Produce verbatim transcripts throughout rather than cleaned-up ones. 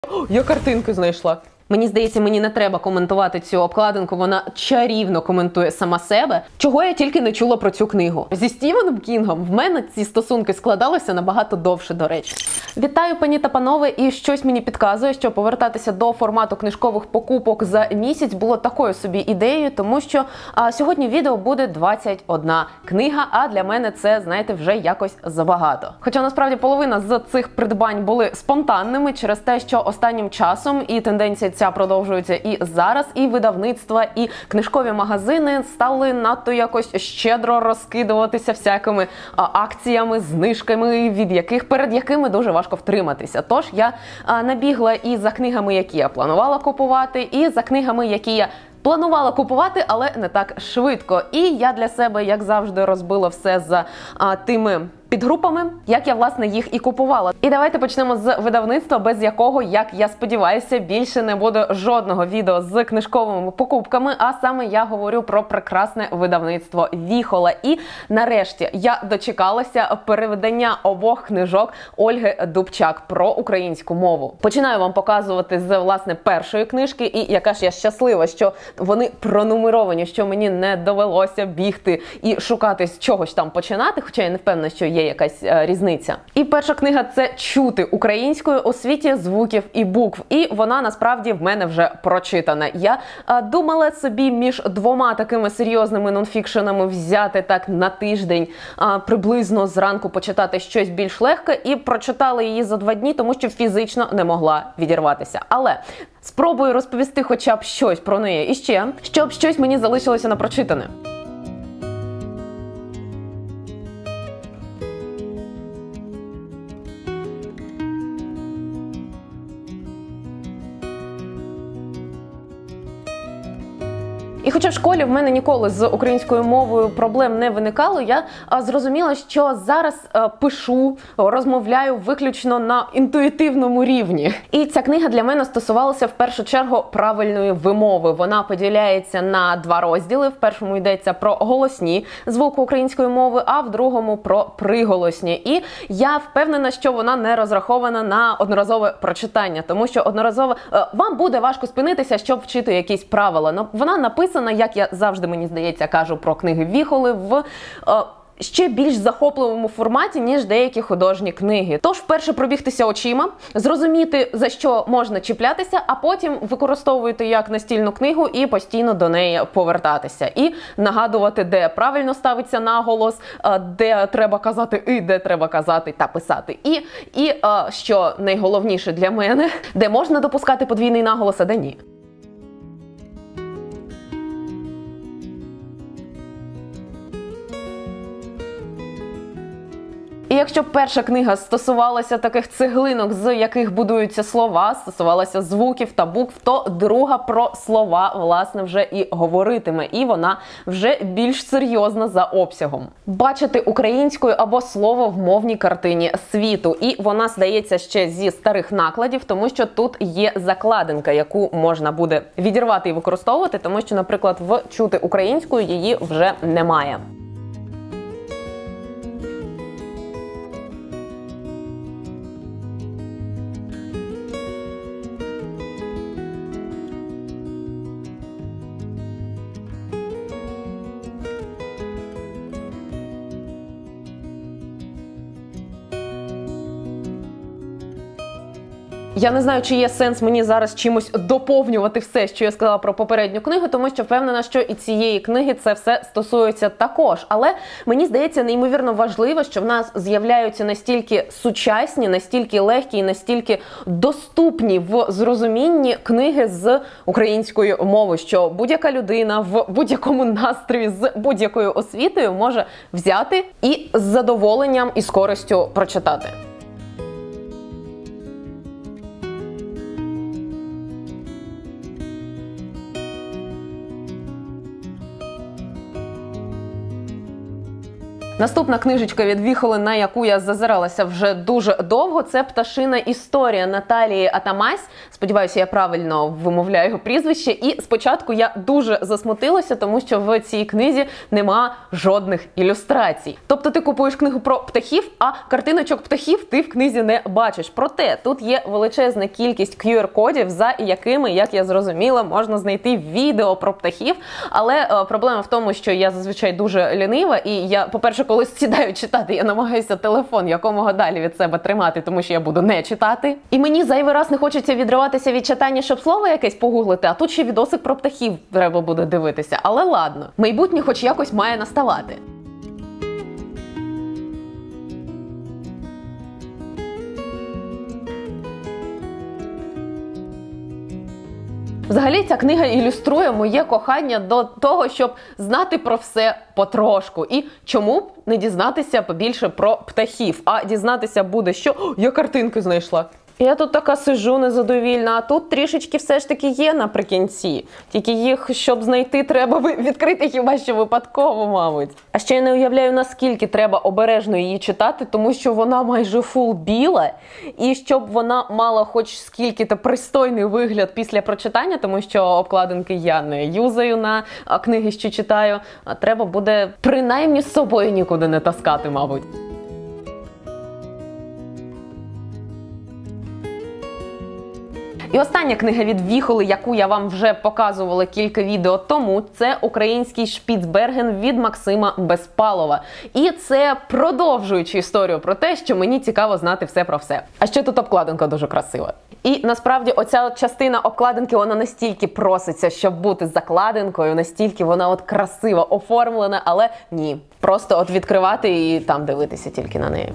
О, я картинки знайшла. Мені здається, мені не треба коментувати цю обкладинку, вона чарівно коментує сама себе. Чого я тільки не чула про цю книгу. Зі Стівеном Кінгом в мене ці стосунки складалися набагато довше, до речі. Вітаю, пані та панове, і щось мені підказує, що повертатися до формату книжкових покупок за місяць було такою собі ідеєю, тому що а, сьогодні відео буде двадцять одна книга, а для мене це, знаєте, вже якось забагато. Хоча насправді половина з цих придбань були спонтанними через те, що останнім часом і тенденція ця продовжується і зараз, і видавництва, і книжкові магазини стали надто якось щедро розкидуватися всякими а, акціями, знижками, від яких, перед якими дуже важко втриматися. Тож я а, набігла і за книгами, які я планувала купувати, і за книгами, які я планувала купувати, але не так швидко. І я для себе, як завжди, розбила все за а, тими підгрупами, як я, власне, їх і купувала. І давайте почнемо з видавництва, без якого, як я сподіваюся, більше не буде жодного відео з книжковими покупками, а саме я говорю про прекрасне видавництво Віхола. І нарешті я дочекалася переведення обох книжок Ольги Дубчак про українську мову. Починаю вам показувати з, власне, першої книжки, і яка ж я щаслива, що вони пронумеровані, що мені не довелося бігти і шукати з чогось там починати, хоча я не впевнена, що є якась е, різниця. І перша книга – це «Чути українською у світі звуків і букв». І вона, насправді, в мене вже прочитана. Я е, думала собі між двома такими серйозними нонфікшенами взяти так на тиждень, е, приблизно зранку почитати щось більш легке, і прочитала її за два дні, тому що фізично не могла відірватися. Але спробую розповісти хоча б щось про неї і ще, щоб щось мені залишилося на прочитане. І хоча в школі в мене ніколи з українською мовою проблем не виникало, я а, зрозуміла, що зараз а, пишу, розмовляю виключно на інтуїтивному рівні. І ця книга для мене стосувалася в першу чергу правильної вимови. Вона поділяється на два розділи. В першому йдеться про голосні звуки української мови, а в другому про приголосні. І я впевнена, що вона не розрахована на одноразове прочитання, тому що одноразово а, вам буде важко спинитися, щоб вчити якісь правила. Но вона написана, як я завжди, мені здається, кажу про книги Віхоли, в е, ще більш захопливому форматі, ніж деякі художні книги. Тож вперше пробігтися очима, зрозуміти, за що можна чіплятися, а потім використовувати як настільну книгу і постійно до неї повертатися. І нагадувати, де правильно ставиться наголос, де треба казати «и», де треба казати та писати «і». І, що найголовніше для мене, де можна допускати подвійний наголос, а де ні. І якщо перша книга стосувалася таких цеглинок, з яких будуються слова, стосувалася звуків та букв, то друга про слова, власне, вже і говоритиме. І вона вже більш серйозна за обсягом. Бачити українською або слово в мовній картині світу. І вона, здається, ще зі старих накладів, тому що тут є закладинка, яку можна буде відірвати і використовувати, тому що, наприклад, в «Чути українською» її вже немає. Я не знаю, чи є сенс мені зараз чимось доповнювати все, що я сказала про попередню книгу, тому що впевнена, що і цієї книги це все стосується також. Але мені здається неймовірно важливо, що в нас з'являються настільки сучасні, настільки легкі і настільки доступні в зрозумінні книги з українською мовою, що будь-яка людина в будь-якому настрої з будь-якою освітою може взяти і з задоволенням і з користю прочитати. Наступна книжечка від Віхоли, на яку я зазиралася вже дуже довго, це «Пташина історія» Наталії Атамась. Сподіваюся, я правильно вимовляю його прізвище. І спочатку я дуже засмутилася, тому що в цій книзі нема жодних ілюстрацій. Тобто ти купуєш книгу про птахів, а картиночок птахів ти в книзі не бачиш. Проте тут є величезна кількість кью ар-кодів, за якими, як я зрозуміла, можна знайти відео про птахів. Але е, проблема в тому, що я зазвичай дуже лінива, і я, по-перше, коли сідаю читати, я намагаюся телефон якомога далі від себе тримати, тому що я буду не читати. І мені зайвий раз не хочеться відриватися від читання, щоб слово якесь погуглити, а тут ще відосик про птахів треба буде дивитися. Але ладно, майбутнє хоч якось має наставати. Взагалі, ця книга ілюструє моє кохання до того, щоб знати про все потрошку. І чому б не дізнатися побільше про птахів? А дізнатися буде, що «О, я картинки знайшла». Я тут така сижу незадовільна, а тут трішечки все ж таки є наприкінці. Тільки їх, щоб знайти, треба відкрити хіба що випадково, мабуть. А ще я не уявляю, наскільки треба обережно її читати, тому що вона майже фул біла. І щоб вона мала хоч скільки-то пристойний вигляд після прочитання, тому що обкладинки я не юзаю на книги, що читаю, треба буде принаймні з собою нікуди не таскати, мабуть. І остання книга від Віхоли, яку я вам вже показувала кілька відео тому, це «Український Шпіцберген» від Максима Безпалова. І це продовжуючи історію про те, що мені цікаво знати все про все. А ще тут обкладинка дуже красива. І насправді оця от частина обкладинки, вона настільки проситься, щоб бути закладинкою, настільки вона от красиво оформлена, але ні. Просто от відкривати і там дивитися тільки на неї.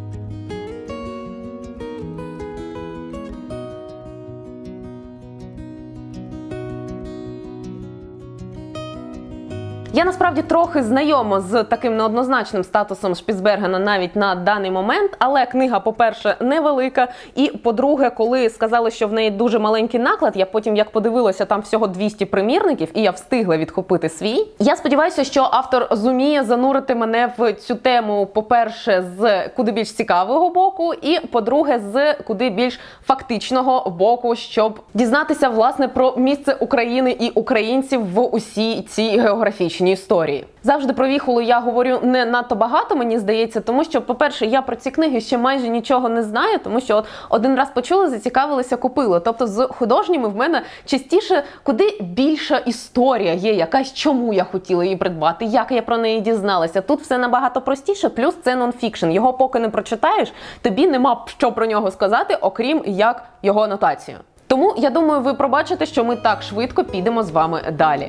Я насправді трохи знайома з таким неоднозначним статусом Шпіцбергена навіть на даний момент, але книга, по-перше, невелика, і, по-друге, коли сказали, що в неї дуже маленький наклад, я потім, як подивилася, там всього двісті примірників, і я встигла відхопити свій. Я сподіваюся, що автор зуміє занурити мене в цю тему, по-перше, з куди більш цікавого боку, і, по-друге, з куди більш фактичного боку, щоб дізнатися, власне, про місце України і українців в усій цій географічній історії. Завжди про Віхолу я говорю не надто багато, мені здається, тому що, по-перше, я про ці книги ще майже нічого не знаю, тому що от один раз почула, зацікавилася, купила. Тобто з художніми в мене частіше куди більша історія є, якась, чому я хотіла її придбати, як я про неї дізналася. Тут все набагато простіше, плюс це нонфікшн. Його поки не прочитаєш, тобі нема що про нього сказати, окрім як його анотацію. Тому, я думаю, ви пробачите, що ми так швидко підемо з вами далі.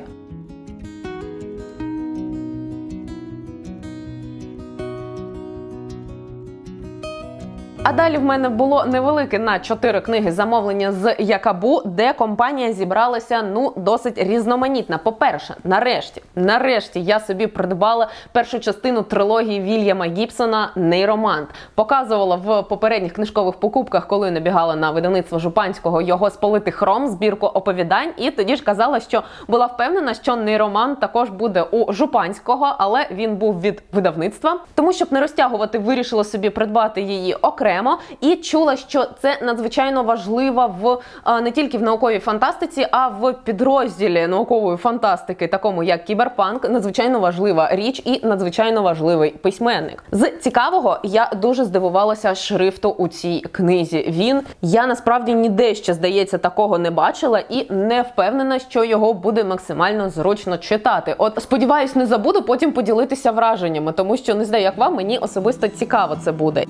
А далі в мене було невелике на чотири книги замовлення з Якабу, де компанія зібралася, ну, досить різноманітна. По-перше, нарешті, нарешті я собі придбала першу частину трилогії Вільяма Гібсона «Нейромант». Показувала в попередніх книжкових покупках, коли набігала на видавництво Жупанського, його «Спалити хром», збірку оповідань, і тоді ж казала, що була впевнена, що «Нейромант» також буде у Жупанського, але він був від видавництва. Тому, щоб не розтягувати, вирішила собі придбати її окремо. І чула, що це надзвичайно важливо в не тільки в науковій фантастиці, а в підрозділі наукової фантастики, такому як кіберпанк, надзвичайно важлива річ і надзвичайно важливий письменник. З цікавого, я дуже здивувалася шрифту у цій книзі. Він, я насправді ніде ще, здається, такого не бачила і не впевнена, що його буде максимально зручно читати. От, сподіваюсь, не забуду потім поділитися враженнями, тому що, не знаю, як вам, мені особисто цікаво це буде.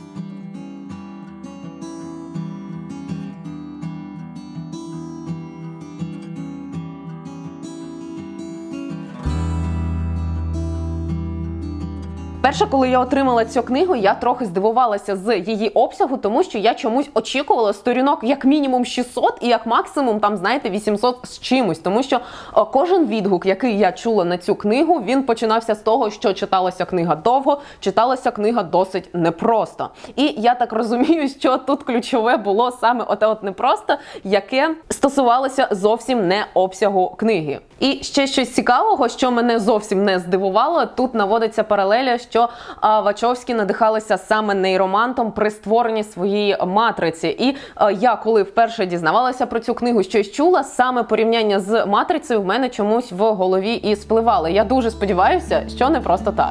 Перше, коли я отримала цю книгу, я трохи здивувалася з її обсягу, тому що я чомусь очікувала сторінок як мінімум шістсот і як максимум, там, знаєте, вісімсот з чимось. Тому що о, кожен відгук, який я чула на цю книгу, він починався з того, що читалася книга довго, читалася книга досить непросто. І я так розумію, що тут ключове було саме оте от непросто, яке стосувалося зовсім не обсягу книги. І ще щось цікавого, що мене зовсім не здивувало, тут наводиться паралеля, що що а, Вачовські надихалися саме нейромантом при створенні своєї матриці. І а, я, коли вперше дізнавалася про цю книгу, щось чула, саме порівняння з матрицею в мене чомусь в голові і спливало. Я дуже сподіваюся, що не просто так.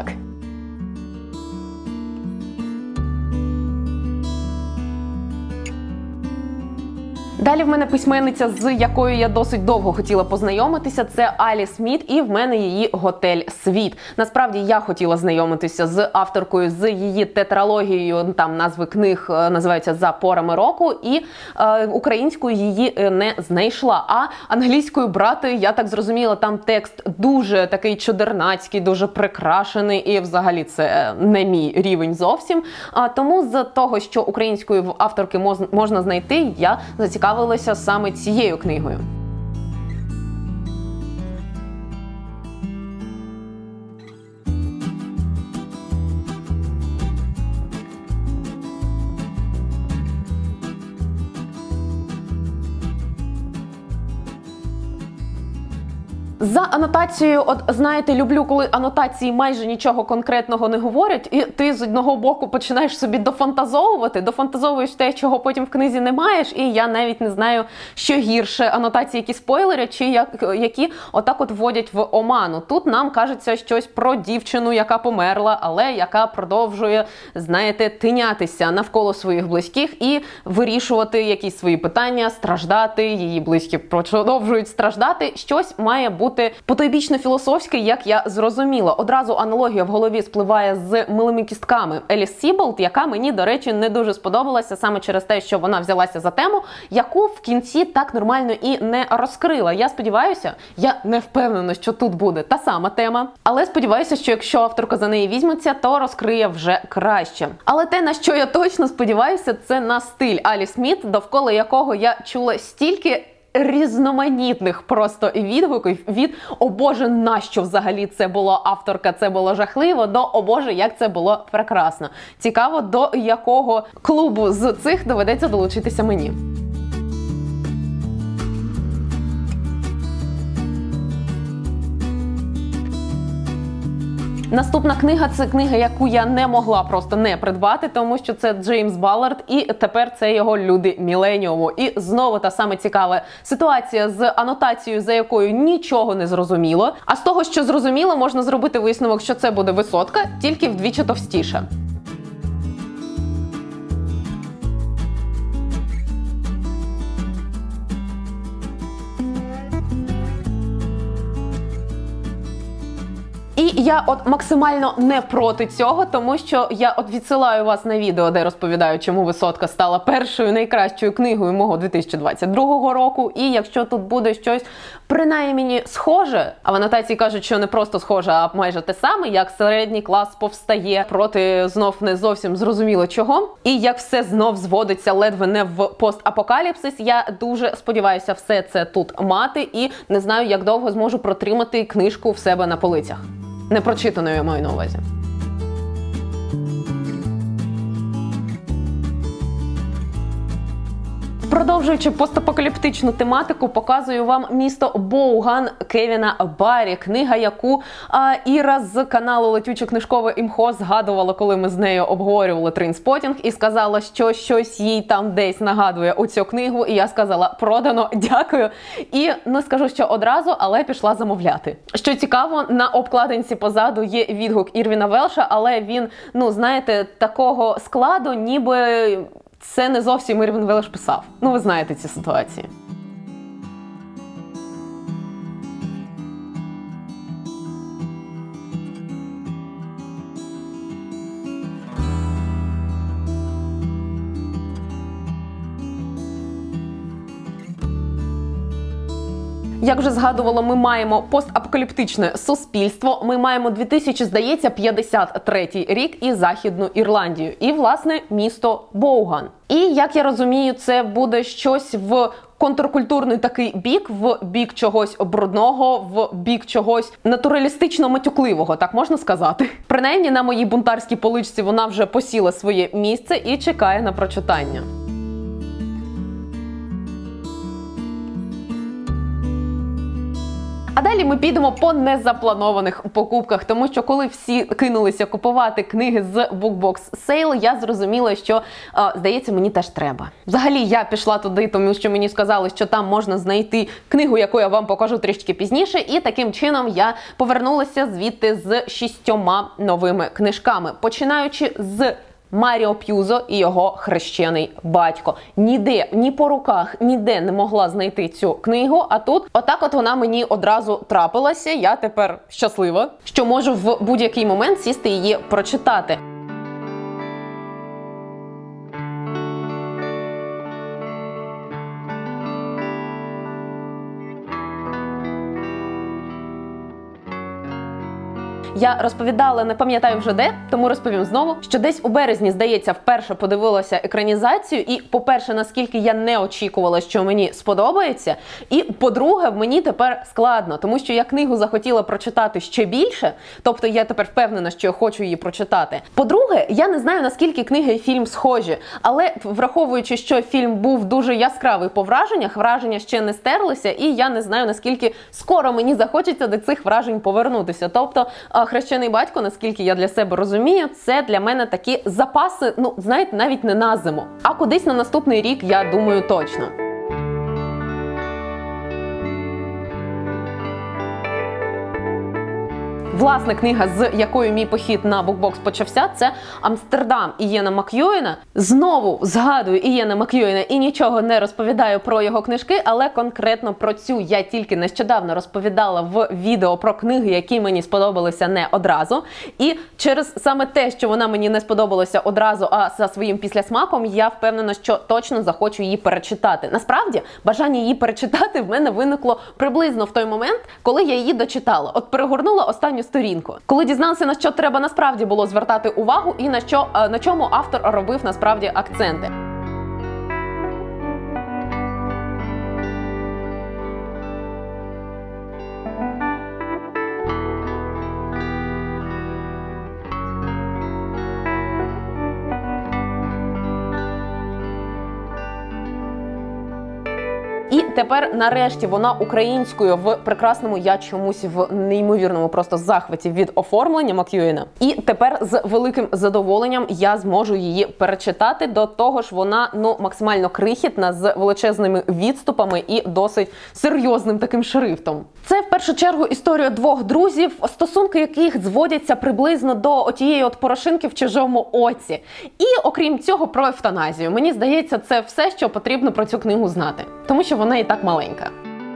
Далі в мене письменниця, з якою я досить довго хотіла познайомитися, це Алі Сміт, і в мене її «Готель Світ». Насправді, я хотіла знайомитися з авторкою, з її тетралогією, там назви книг називаються «За порами року», і е, українською її не знайшла. А англійською брати, я так зрозуміла, там текст дуже такий чудернацький, дуже прикрашений, і взагалі це не мій рівень зовсім. А, тому з того, що українською в авторки можна знайти, я зацікавилася саме цією книгою. За анотацією, от знаєте, люблю, коли анотації майже нічого конкретного не говорять, і ти з одного боку починаєш собі дофантазовувати, дофантазовуєш те, чого потім в книзі не маєш, і я навіть не знаю, що гірше, анотації, які спойлерять, чи як, які отак от вводять в оману. Тут нам кажеться щось про дівчину, яка померла, але яка продовжує, знаєте, тинятися навколо своїх близьких і вирішувати якісь свої питання, страждати, її близькі продовжують страждати, щось має бути бути потойбічно-філософський, як я зрозуміла. Одразу аналогія в голові спливає з «Милими кістками» Еліс Сіболд, яка мені, до речі, не дуже сподобалася саме через те, що вона взялася за тему, яку в кінці так нормально і не розкрила. Я сподіваюся, я не впевнена, що тут буде та сама тема, але сподіваюся, що якщо авторка за неї візьметься, то розкриє вже краще. Але те, на що я точно сподіваюся, це на стиль Алі Сміт, довкола якого я чула стільки різноманітних просто відгуків від «О Боже, нащо взагалі це було, авторка, це було жахливо» до «О Боже, як це було прекрасно». Цікаво, до якого клубу з цих доведеться долучитися мені. Наступна книга – це книга, яку я не могла просто не придбати, тому що це Джеймс Баллард, і тепер це його «Люди Міленіуму». І знову та саме цікава ситуація з анотацією, за якою нічого не зрозуміло. А з того, що зрозуміло, можна зробити висновок, що це буде «Висотка», тільки вдвічі товстіша. І я от максимально не проти цього, тому що я от відсилаю вас на відео, де розповідаю, чому «Висотка» стала першою найкращою книгою мого дві тисячі двадцять другого року. І якщо тут буде щось принаймні схоже, а в анотації кажуть, що не просто схоже, а майже те саме, як середній клас повстає проти знов не зовсім зрозуміло чого, і як все знов зводиться ледве не в постапокаліпсис, я дуже сподіваюся все це тут мати і не знаю, як довго зможу протримати книжку в себе на полицях. Непрочитаною, я маю на увазі. Продовжуючи постапокаліптичну тематику, показую вам «Місто Боуган» Кевіна Баррі. Книга, яку а, Іра з каналу «Летюче книжкове імхо» згадувала, коли ми з нею обговорювали «Трейнспотінг», і сказала, що щось їй там десь нагадує оцю книгу. І я сказала: продано, дякую. І не скажу, що одразу, але пішла замовляти. Що цікаво, на обкладинці позаду є відгук Ірвіна Велша, але він, ну, знаєте, такого складу, ніби це не зовсім Ірвін Велш писав. Ну, ви знаєте ці ситуації. Як вже згадувала, ми маємо постапокаліптичне суспільство, ми маємо дві тисячі, здається, п'ятдесят третій рік і Західну Ірландію. І, власне, місто Боуган. І, як я розумію, це буде щось в контркультурний такий бік, в бік чогось брудного, в бік чогось натуралістично-матюкливого, так можна сказати. Принаймні, на моїй бунтарській поличці вона вже посіла своє місце і чекає на прочитання. А далі ми підемо по незапланованих покупках, тому що коли всі кинулися купувати книги з BookBox Sale, я зрозуміла, що, а, здається, мені теж треба. Взагалі, я пішла туди, тому що мені сказали, що там можна знайти книгу, яку я вам покажу трішки пізніше, і таким чином я повернулася звідти з шістьома новими книжками, починаючи з Маріо П'юзо і його хрещений батько. Ніде, ні по руках, ніде не могла знайти цю книгу, а тут отак от вона мені одразу трапилася. Я тепер щаслива, що можу в будь-який момент сісти її прочитати. Я розповідала, не пам'ятаю вже де, тому розповім знову, що десь у березні, здається, вперше подивилася екранізацію, і, по-перше, наскільки я не очікувала, що мені сподобається, і, по-друге, мені тепер складно, тому що я книгу захотіла прочитати ще більше, тобто я тепер впевнена, що я хочу її прочитати. По-друге, я не знаю, наскільки книга і фільм схожі, але враховуючи, що фільм був дуже яскравий по враженнях, враження ще не стерлися, і я не знаю, наскільки скоро мені захочеться до цих вражень повернутися. Тобто, хрещений батько, наскільки я для себе розумію, це для мене такі запаси, ну, знаєте, навіть не на зиму, а кудись на наступний рік, я думаю, точно. Власне, книга, з якою мій похід на BookBox почався, це «Амстердам» Ієна Мак'юїна. Знову згадую Ієна Мак'юїна і нічого не розповідаю про його книжки, але конкретно про цю я тільки нещодавно розповідала в відео про книги, які мені сподобалися не одразу. І через саме те, що вона мені не сподобалася одразу, а за своїм післясмаком, я впевнена, що точно захочу її перечитати. Насправді, бажання її перечитати в мене виникло приблизно в той момент, коли я її дочитала. От перегорнула останню сторінку. Коли дізнався, на що треба насправді було звертати увагу і на що, на чому автор робив насправді акценти. І тепер, нарешті, вона українською в прекрасному, я чомусь в неймовірному просто захваті від оформлення Мак'юїна. І тепер з великим задоволенням я зможу її перечитати. До того ж, вона, ну, максимально крихітна, з величезними відступами і досить серйозним таким шрифтом. Це, в першу чергу, історія двох друзів, стосунки яких зводяться приблизно до отієї от порошинки в чужому оці. І, окрім цього, про евтаназію. Мені здається, це все, що потрібно про цю книгу знати. Тому що вона і так маленька.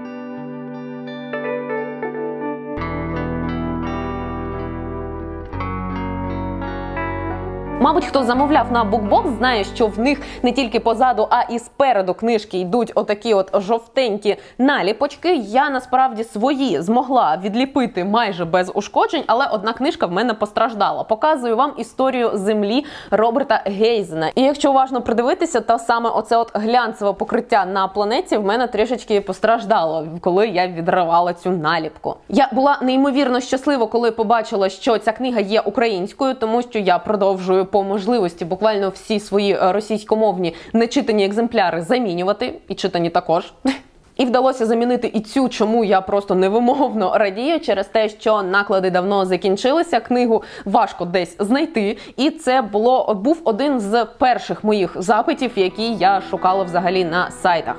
Мабуть, хто замовляв на BookBox, знає, що в них не тільки позаду, а і спереду книжки йдуть отакі от жовтенькі наліпочки. Я, насправді, свої змогла відліпити майже без ушкоджень, але одна книжка в мене постраждала. Показую вам історію землі Роберта Гейзена. І якщо уважно придивитися, то саме оце от глянцеве покриття на планеті в мене трішечки постраждало, коли я відривала цю наліпку. Я була неймовірно щаслива, коли побачила, що ця книга є українською, тому що я продовжую по можливості буквально всі свої російськомовні нечитані екземпляри замінювати, і читані також. І вдалося замінити і цю, чому я просто невимовно радію, через те, що наклади давно закінчилися, книгу важко десь знайти, і це було, був один з перших моїх запитів, які я шукала взагалі на сайтах.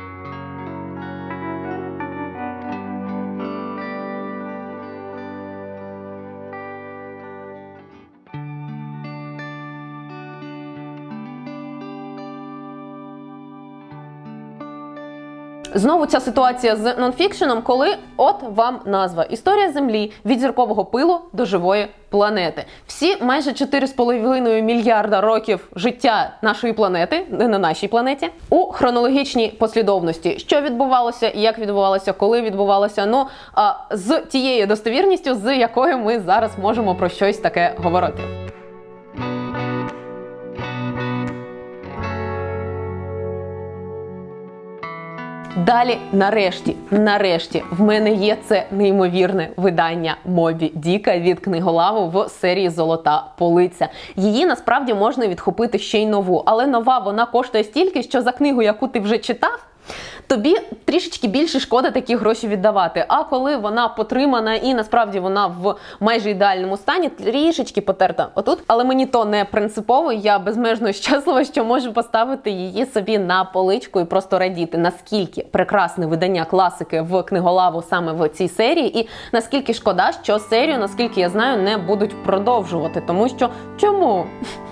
Знову ця ситуація з нонфікшеном, коли от вам назва. Історія Землі від зіркового пилу до живої планети. Всі майже чотири з половиною мільярда років життя нашої планети, не на нашій планеті, у хронологічній послідовності. Що відбувалося, як відбувалося, коли відбувалося, ну, а, з тією достовірністю, з якою ми зараз можемо про щось таке говорити. Далі, нарешті, нарешті, в мене є це неймовірне видання Мобі Діка від книголаву в серії «Золота полиця». Її, насправді, можна відхопити ще й нову, але нова вона коштує стільки, що за книгу, яку ти вже читав, тобі трішечки більше шкода такі гроші віддавати. А коли вона потримана і насправді вона в майже ідеальному стані, трішечки потерта отут. Але мені то не принципово, я безмежно щаслива, що можу поставити її собі на поличку і просто радіти, наскільки прекрасне видання класики в книголаву саме в цій серії, і наскільки шкода, що серію, наскільки я знаю, не будуть продовжувати. Тому що чому?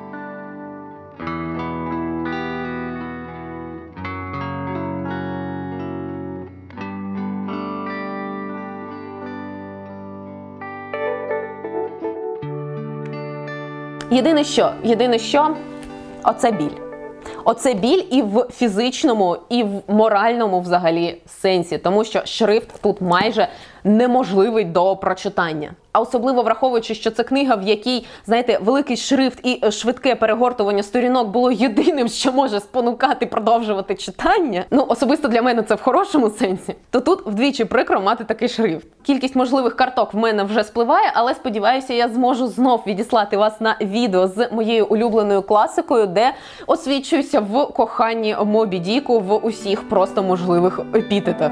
Єдине що, єдине що, оце біль. Оце біль і в фізичному, і в моральному взагалі сенсі, тому що шрифт тут майже неможливий до прочитання. А особливо враховуючи, що це книга, в якій, знаєте, великий шрифт і швидке перегортування сторінок було єдиним, що може спонукати продовжувати читання, ну, особисто для мене це в хорошому сенсі, то тут вдвічі прикро мати такий шрифт. Кількість можливих карток в мене вже спливає, але сподіваюся, я зможу знов відіслати вас на відео з моєю улюбленою класикою, де освічуюся в коханні Мобі Діку в усіх просто можливих епітетах.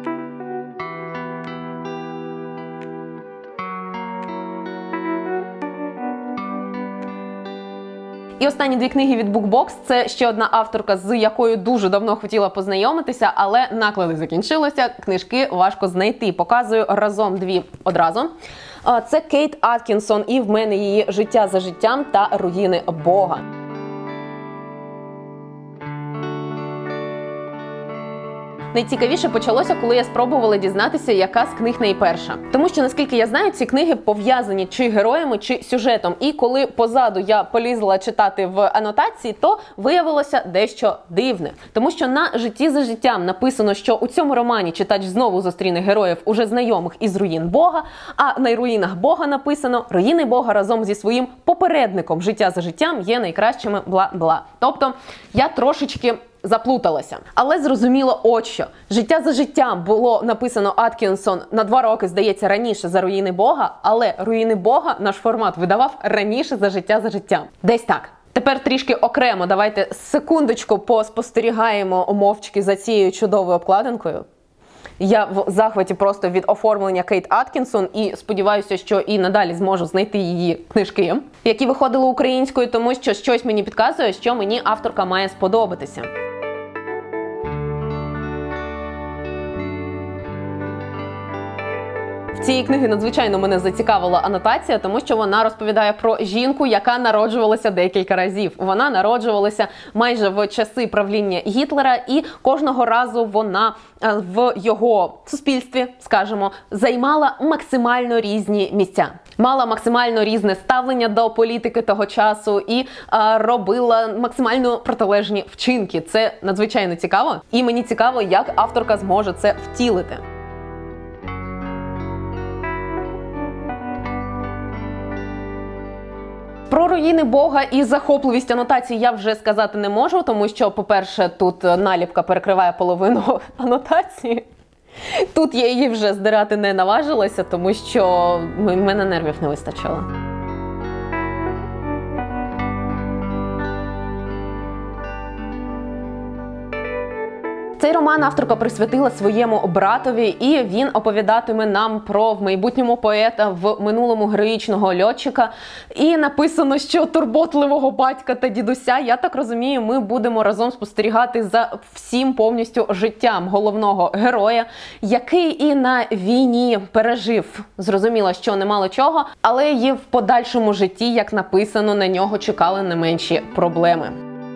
І останні дві книги від BookBox – це ще одна авторка, з якою дуже давно хотіла познайомитися, але наклади закінчилися, книжки важко знайти. Показую разом дві одразу. Це Кейт Аткінсон і в мене її «Життя за життям» та «Руїни Бога». Найцікавіше почалося, коли я спробувала дізнатися, яка з книг найперша. Тому що, наскільки я знаю, ці книги пов'язані чи героями, чи сюжетом. І коли позаду я полізла читати в анотації, то виявилося дещо дивне. Тому що на «Житті за життям» написано, що у цьому романі читач знову зустріне героїв, уже знайомих із руїн Бога, а на руїнах Бога написано «Руїни Бога разом зі своїм попередником «Життя за життям» є найкращими бла-бла». Тобто я трошечки заплуталася. Але зрозуміло от що. «Життя за життям» було написано Аткінсон на два роки, здається, раніше за «Руїни Бога», але «Руїни Бога» наш формат видавав раніше за «Життя за життям». Десь так. Тепер трішки окремо, давайте секундочку поспостерігаємо мовчки за цією чудовою обкладинкою. Я в захваті просто від оформлення Кейт Аткінсон і сподіваюся, що і надалі зможу знайти її книжки, які виходили українською, тому що щось мені підказує, що мені авторка має сподобатися. Цієї книги надзвичайно мене зацікавила анотація, тому що вона розповідає про жінку, яка народжувалася декілька разів. Вона народжувалася майже в часи правління Гітлера, і кожного разу вона в його суспільстві, скажімо, займала максимально різні місця. Мала максимально різне ставлення до політики того часу і а, робила максимально протилежні вчинки. Це надзвичайно цікаво, і мені цікаво, як авторка зможе це втілити. Про руїни Бога і захопливість анотацій я вже сказати не можу, тому що, по-перше, тут наліпка перекриває половину анотації. Тут я її вже здирати не наважилася, тому що в мене нервів не вистачало. Цей роман авторка присвятила своєму братові, і він оповідатиме нам про в майбутньому поета, в минулому героїчного льотчика. І написано, що турботливого батька та дідуся, я так розумію, ми будемо разом спостерігати за всім повністю життям головного героя, який і на війні пережив, зрозуміло, що немало чого, але і в подальшому житті, як написано, на нього чекали не менші проблеми.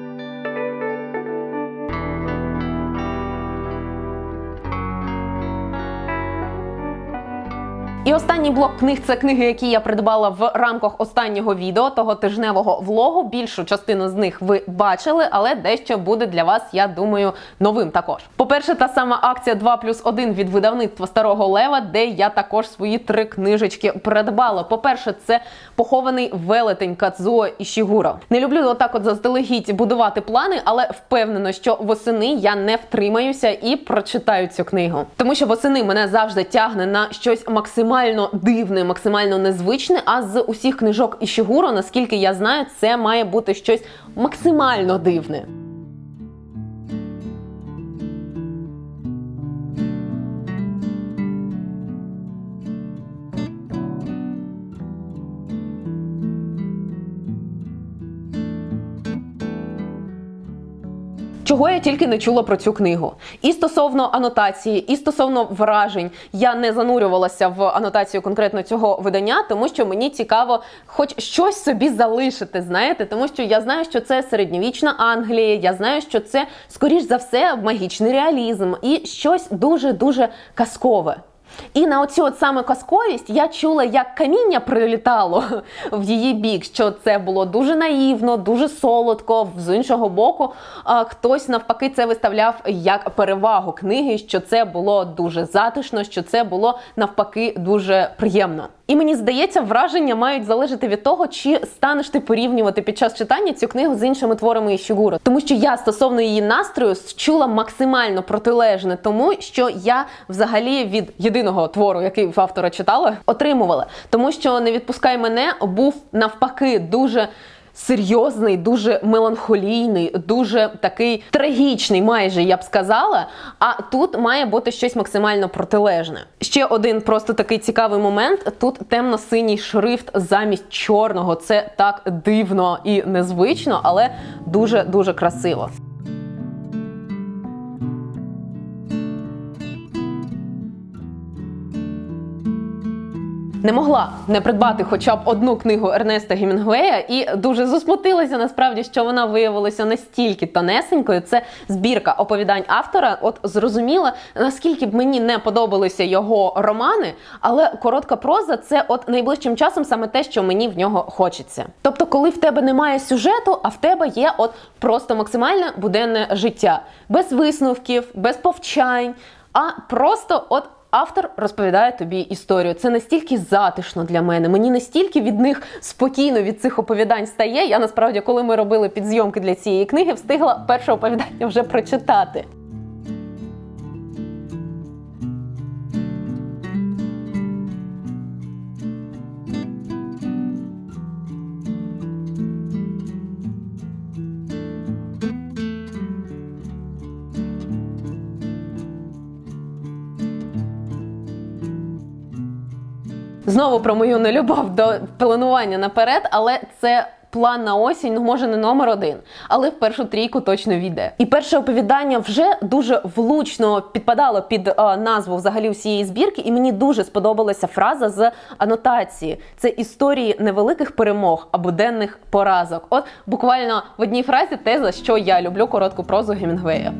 І останній блок книг – це книги, які я придбала в рамках останнього відео, того тижневого влогу. Більшу частину з них ви бачили, але дещо буде для вас, я думаю, новим також. По-перше, та сама акція два плюс один від видавництва Старого Лева, де я також свої три книжечки придбала. По-перше, це «Похований велетень» Кадзуо Ішігуро. Не люблю отак от заздалегідь будувати плани, але впевнено, що восени я не втримаюся і прочитаю цю книгу. Тому що восени мене завжди тягне на щось максимально максимально дивне, максимально незвичне, а з усіх книжок Ішігуро, наскільки я знаю, це має бути щось максимально дивне. чого я тільки не чула про цю книгу. І стосовно анотації, і стосовно вражень. Я не занурювалася в анотацію конкретно цього видання, тому що мені цікаво хоч щось собі залишити, знаєте, тому що я знаю, що це середньовічна Англія, я знаю, що це, скоріш за все, магічний реалізм і щось дуже-дуже казкове. І на оцю от саме казковість я чула, як каміння прилітало в її бік, що це було дуже наївно, дуже солодко. З іншого боку, хтось навпаки це виставляв як перевагу книги, що це було дуже затишно, що це було навпаки дуже приємно. І мені здається, враження мають залежати від того, чи станеш ти порівнювати під час читання цю книгу з іншими творами Ішігуро. Тому що я стосовно її настрою чула максимально протилежне тому, що я взагалі від єдиного твору, який в автора читала, отримувала. Тому що «Не відпускай мене» був навпаки дуже серйозний, дуже меланхолійний, дуже такий трагічний майже, я б сказала, а тут має бути щось максимально протилежне. Ще один просто такий цікавий момент, тут темно-синій шрифт замість чорного, це так дивно і незвично, але дуже-дуже красиво. Не могла не придбати хоча б одну книгу Ернеста Гемінгуея і дуже засмутилася насправді, що вона виявилася настільки тонесенькою. Це збірка оповідань автора. От зрозуміла, наскільки б мені не подобалися його романи, але коротка проза – це от найближчим часом саме те, що мені в нього хочеться. Тобто, коли в тебе немає сюжету, а в тебе є от просто максимальне буденне життя. Без висновків, без повчань, а просто от автор розповідає тобі історію. Це настільки затишно для мене. Мені настільки від них спокійно, від цих оповідань стає. Я насправді, коли ми робили підзйомки для цієї книги, встигла перше оповідання вже прочитати. Знову про мою нелюбов до планування наперед, але це план на осінь, ну може не номер один, але в першу трійку точно війде. І перше оповідання вже дуже влучно підпадало під е, назву взагалі всієї збірки, і мені дуже сподобалася фраза з анотації. Це історії невеликих перемог, а буденних поразок. От буквально в одній фразі те, за що я люблю коротку прозу Гемінгуея.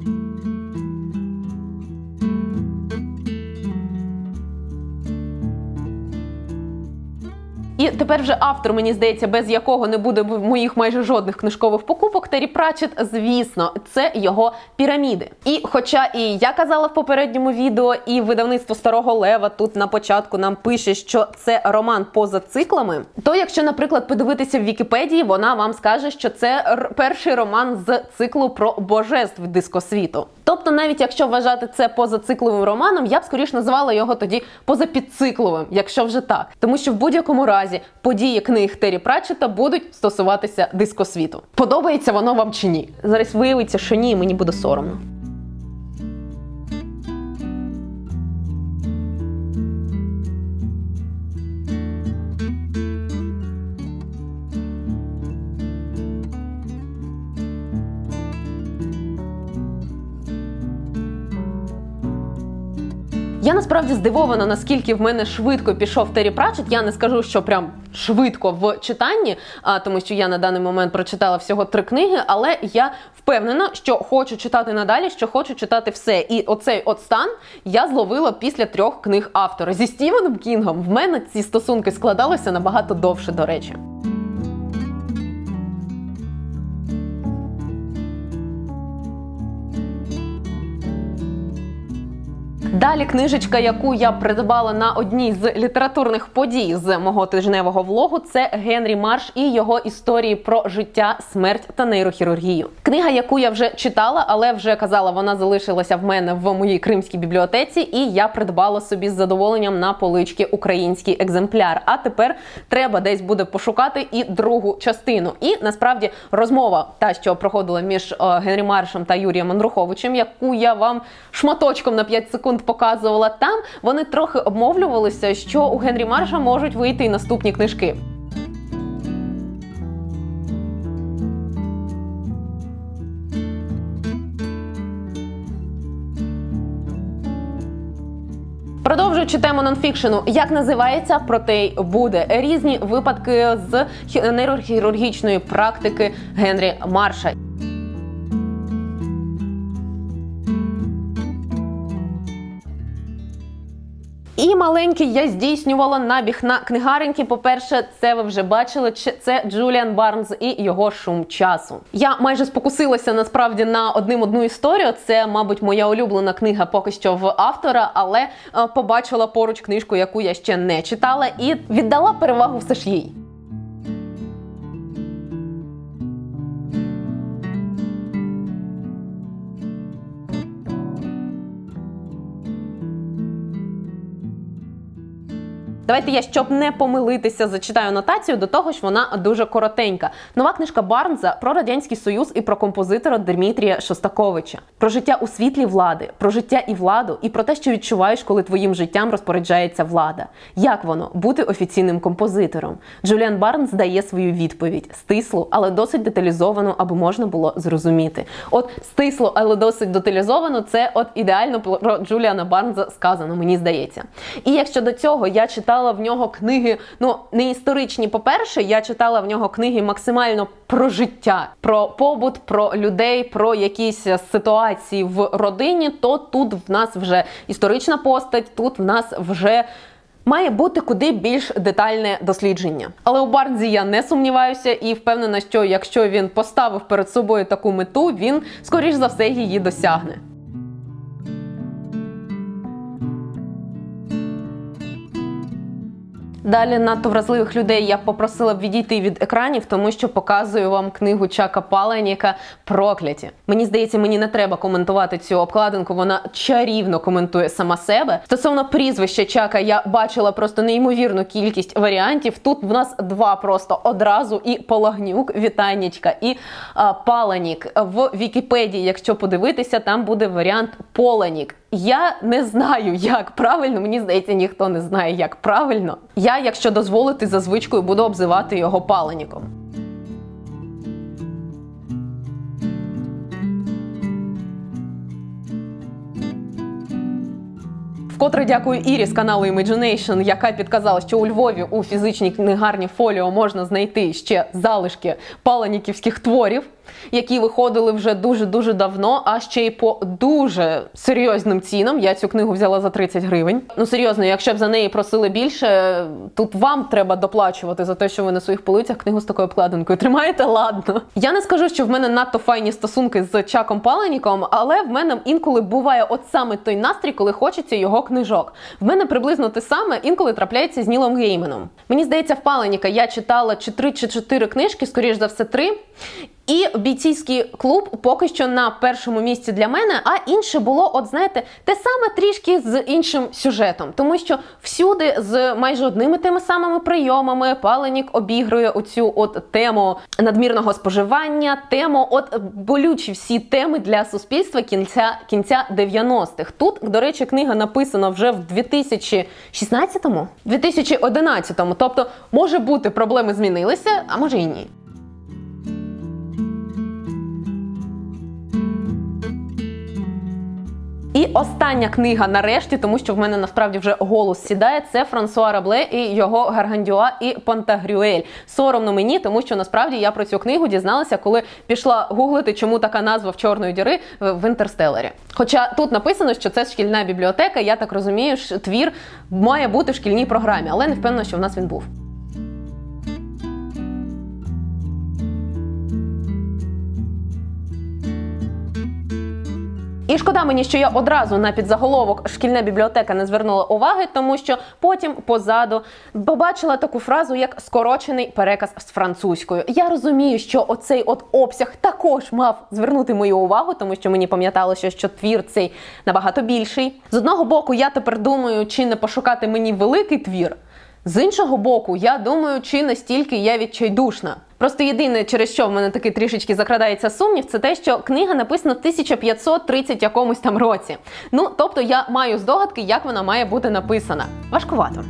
І тепер вже автор, мені здається, без якого не буде моїх майже жодних книжкових покупок, Террі Пратчетт, звісно, це його «Піраміди». І хоча і я казала в попередньому відео, і видавництво Старого Лева тут на початку нам пише, що це роман поза циклами, то якщо, наприклад, подивитися в Вікіпедії, вона вам скаже, що це перший роман з циклу про божеств дискосвіту. Тобто, навіть якщо вважати це позацикловим романом, я б скоріш назвала його тоді позапідцикловим, якщо вже так. Тому що в будь-якому разі події книг Террі Пратчетта будуть стосуватися дискосвіту. Подобається воно вам чи ні? Зараз виявиться, що ні, і мені буде соромно. Я насправді здивована, наскільки в мене швидко пішов Террі Пратчетт. Я не скажу, що прям швидко в читанні, а, тому що я на даний момент прочитала всього три книги, але я впевнена, що хочу читати надалі, що хочу читати все. І оцей от стан я зловила після трьох книг автора. Зі Стівеном Кінгом в мене ці стосунки складалися набагато довше, до речі. Далі книжечка, яку я придбала на одній з літературних подій з мого тижневого влогу, це Генрі Марш і його історії про життя, смерть та нейрохірургію. Книга, яку я вже читала, але вже казала, вона залишилася в мене в моїй кримській бібліотеці, і я придбала собі з задоволенням на полички український екземпляр. А тепер треба десь буде пошукати і другу частину. І насправді розмова, та, що проходила між Генрі Маршем та Юрієм Андруховичем, яку я вам шматочком на п'ять секунд показувала там, вони трохи обмовлювалися, що у Генрі Марша можуть вийти і наступні книжки. Продовжуючи тему нонфікшену, як називається, проте й буде. Різні випадки з нейрохірургічної практики Генрі Марша. І маленький я здійснювала набіг на книгареньки. По-перше, це ви вже бачили, це Джуліан Барнс і його «Шум часу». Я майже спокусилася насправді на одним одну історію. Це, мабуть, моя улюблена книга поки що в автора, але е, побачила поруч книжку, яку я ще не читала, і віддала перевагу все ж їй. Давайте я, щоб не помилитися, зачитаю нотацію, до того ж вона дуже коротенька. Нова книжка Барнса про Радянський Союз і про композитора Дмитрія Шостаковича. Про життя у світлі влади, про життя і владу, і про те, що відчуваєш, коли твоїм життям розпоряджається влада. Як воно – бути офіційним композитором? Джуліан Барнс дає свою відповідь. Стислу, але досить деталізовану, аби можна було зрозуміти. От стисло, але досить деталізовано – це от ідеально про Джуліана Барнса сказано, мені здається. І якщо до цього я читала в нього книги, ну, не історичні, по-перше, я читала в нього книги максимально про життя, про побут, про людей, про якісь ситуації в родині, то тут в нас вже історична постать, тут в нас вже має бути куди більш детальне дослідження. Але у Барнсі я не сумніваюся і впевнена, що якщо він поставив перед собою таку мету, він, скоріш за все, її досягне. Далі надто вразливих людей я попросила б відійти від екранів, тому що показую вам книгу Чака Паланіка «Прокляті». Мені здається, мені не треба коментувати цю обкладинку, вона чарівно коментує сама себе. Стосовно прізвища Чака, я бачила просто неймовірну кількість варіантів. Тут в нас два просто одразу, і Полагнюк, вітаннячка, і а, Паланік. В Вікіпедії, якщо подивитися, там буде варіант Поланік. Я не знаю, як правильно, мені здається, ніхто не знає, як правильно. Я, якщо дозволити, за звичкою буду обзивати його Паланіком. Вкотре дякую Ірі з каналу Imagination, яка підказала, що у Львові у фізичній книгарні Фоліо можна знайти ще залишки паланіківських творів, які виходили вже дуже-дуже давно, а ще й по дуже серйозним цінам. Я цю книгу взяла за тридцять гривень. Ну серйозно, якщо б за неї просили більше, тут вам треба доплачувати за те, що ви на своїх полицях книгу з такою обкладинкою тримаєте, ладно. Я не скажу, що в мене надто файні стосунки з Чаком Паланіком, але в мене інколи буває от саме той настрій, коли хочеться його книжок. В мене приблизно те саме інколи трапляється з Нілом Гейманом. Мені здається, в Паланіка я читала чи три, чи чотири книжки, скоріш за все три. І «Бійцівський клуб» поки що на першому місці для мене, а інше було, от знаєте, те саме трішки з іншим сюжетом. Тому що всюди з майже одними тими самими прийомами Паланік обігрує оцю от тему надмірного споживання, тему от болючі всі теми для суспільства кінця, кінця дев'яностих. Тут, до речі, книга написана вже в дві тисячі шістнадцятому? дві тисячі одинадцятому. Тобто, може бути, проблеми змінилися, а може і ні. І остання книга нарешті, тому що в мене насправді вже голос сідає, це Франсуа Рабле і його Гаргандюа і Пантагрюель. Соромно мені, тому що насправді я про цю книгу дізналася, коли пішла гуглити, чому така назва в «Чорної діри» в «Інтерстелларі». Хоча тут написано, що це шкільна бібліотека, я так розумію, що твір має бути в шкільній програмі, але не впевнена, що в нас він був. І шкода мені, що я одразу на підзаголовок «Шкільна бібліотека» не звернула уваги, тому що потім позаду побачила таку фразу, як «скорочений переказ з французькою». Я розумію, що оцей от обсяг також мав звернути мою увагу, тому що мені пам'яталося, що твір цей набагато більший. З одного боку, я тепер думаю, чи не пошукати мені великий твір. З іншого боку, я думаю, чи настільки я відчайдушна. Просто єдине, через що в мене таки трішечки закрадається сумнів, це те, що книга написана в тисяча п'ятсот тридцять якомусь там році. Ну, тобто я маю здогадки, як вона має бути написана. Важкувато.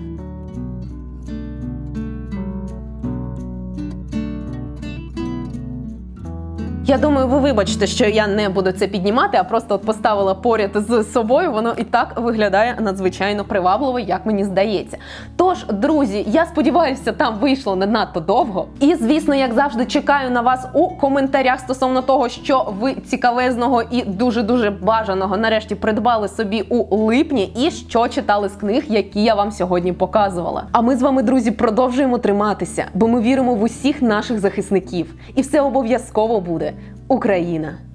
Я думаю, ви вибачте, що я не буду це піднімати, а просто от поставила поряд з собою, воно і так виглядає надзвичайно привабливо, як мені здається. Тож, друзі, я сподіваюся, там вийшло не надто довго. І, звісно, як завжди, чекаю на вас у коментарях стосовно того, що ви цікавезного і дуже-дуже бажаного нарешті придбали собі у липні і що читали з книг, які я вам сьогодні показувала. А ми з вами, друзі, продовжуємо триматися, бо ми віримо в усіх наших захисників. І все обов'язково буде Україна!